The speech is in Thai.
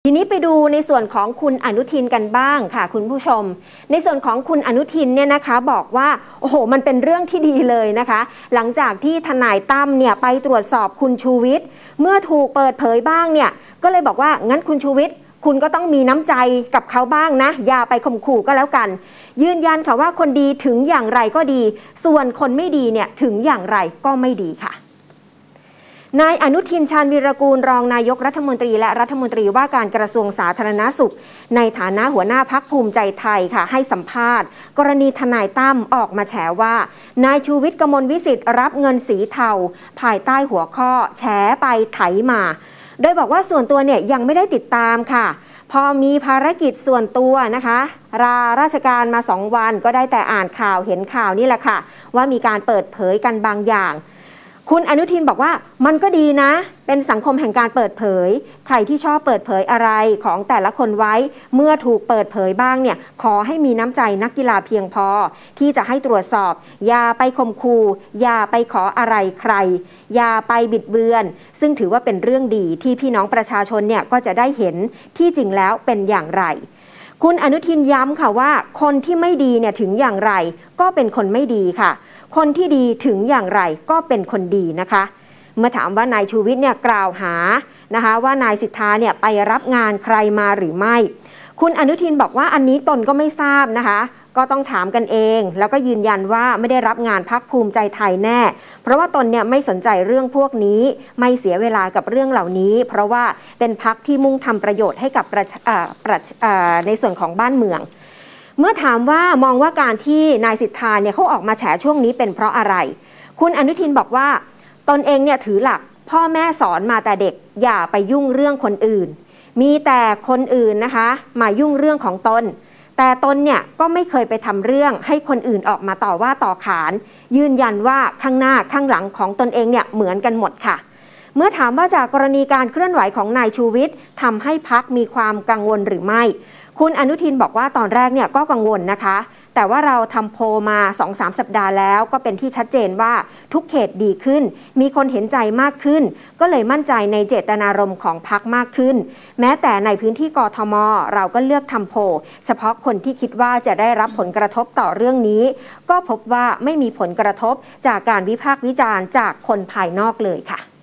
ทีนี้ไปดูในส่วนของคุณอนุทินกันบ้างค่ะคุณผู้ชมในส่วนของคุณอนุทินเนี่ยนะคะบอกว่าโอ้โหมันเป็นเรื่องที่ดีเลยนะคะหลังจากที่ทนายตั้มเนี่ยไปตรวจสอบคุณชูวิทย์เมื่อถูกเปิดเผยบ้างเนี่ยก็เลยบอกว่างั้นคุณชูวิทย์คุณก็ต้องมีน้ำใจกับเขาบ้างนะอย่าไปข่มขู่ก็แล้วกันยืนยันค่ะว่าคนดีถึงอย่างไรก็ดีส่วนคนไม่ดีเนี่ยถึงอย่างไรก็ไม่ดีค่ะนายอนุทินชาญวีรกูลรองนายกรัฐมนตรีและรัฐมนตรีว่าการกระทรวงสาธารณสุขในฐานะหัวหน้าพรรคภูมิใจไทยค่ะให้สัมภาษณ์กรณีทนายตั้มออกมาแฉว่านายชูวิทย์กมลวิสิทธิ์รับเงินสีเทาภายใต้หัวข้อแฉไปไถมาโดยบอกว่าส่วนตัวเนี่ยยังไม่ได้ติดตามค่ะพอมีภารกิจส่วนตัวนะคะลาราชการมา2 วันก็ได้แต่อ่านข่าวเห็นข่าวนี่แหละค่ะว่ามีการเปิดเผยกันบางอย่างคุณอนุทินบอกว่ามันก็ดีนะเป็นสังคมแห่งการเปิดเผยใครที่ชอบเปิดเผยอะไรของแต่ละคนไว้เมื่อถูกเปิดเผยบ้างเนี่ยขอให้มีน้ำใจนักกีฬาเพียงพอที่จะให้ตรวจสอบอย่าไปข่มขู่อย่าไปขออะไรใครอย่าไปบิดเบือนซึ่งถือว่าเป็นเรื่องดีที่พี่น้องประชาชนเนี่ยก็จะได้เห็นที่จริงแล้วเป็นอย่างไรคุณอนุทินย้ำค่ะว่าคนที่ไม่ดีเนี่ยถึงอย่างไรก็เป็นคนไม่ดีค่ะคนที่ดีถึงอย่างไรก็เป็นคนดีนะคะเมื่อถามว่านายชูวิทย์เนี่ยกล่าวหานะคะว่านายสิทธาเนี่ยไปรับงานใครมาหรือไม่คุณอนุทินบอกว่าอันนี้ตนก็ไม่ทราบนะคะก็ต้องถามกันเองแล้วก็ยืนยันว่าไม่ได้รับงานพรรคภูมิใจไทยแน่เพราะว่าตนเนี่ยไม่สนใจเรื่องพวกนี้ไม่เสียเวลากับเรื่องเหล่านี้เพราะว่าเป็นพรรคที่มุ่งทำประโยชน์ให้กับในส่วนของบ้านเมืองเมื่อถามว่ามองว่าการที่นายสิทธาเนี่ยเขาออกมาแฉช่วงนี้เป็นเพราะอะไรคุณอนุทินบอกว่าตนเองเนี่ยถือหลักพ่อแม่สอนมาแต่เด็กอย่าไปยุ่งเรื่องคนอื่นมีแต่คนอื่นนะคะมายุ่งเรื่องของตนแต่ตนเนี่ยก็ไม่เคยไปทำเรื่องให้คนอื่นออกมาต่อว่าต่อขานยืนยันว่าข้างหน้าข้างหลังของตนเองเนี่ยเหมือนกันหมดค่ะเมื่อถามว่าจากกรณีการเคลื่อนไหวของนายชูวิทย์ทำให้พรรคมีความกังวลหรือไม่คุณอนุทินบอกว่าตอนแรกเนี่ยก็กังวลนะคะแต่ว่าเราทำโพลมา 2-3 สัปดาห์แล้วก็เป็นที่ชัดเจนว่าทุกเขตดีขึ้นมีคนเห็นใจมากขึ้นก็เลยมั่นใจในเจตนารมณ์ของพรรคมากขึ้นแม้แต่ในพื้นที่กทมเราก็เลือกทำโพลเฉพาะคนที่คิดว่าจะได้รับผลกระทบต่อเรื่องนี้ก็พบว่าไม่มีผลกระทบจากการวิพากษ์วิจารณ์จากคนภายนอกเลยค่ะ